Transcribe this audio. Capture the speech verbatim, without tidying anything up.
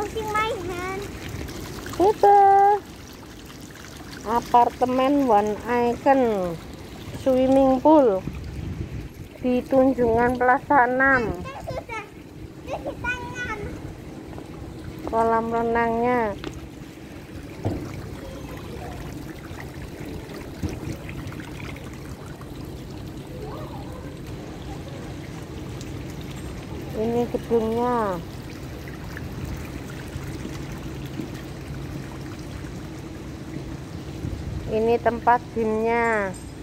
washing my hand. Itu apartemen One Icon swimming pool di Tunjungan Plaza enam. Sudah cuci tangan. Kolam renangnya. Ini gedungnya. Ini tempat gymnya.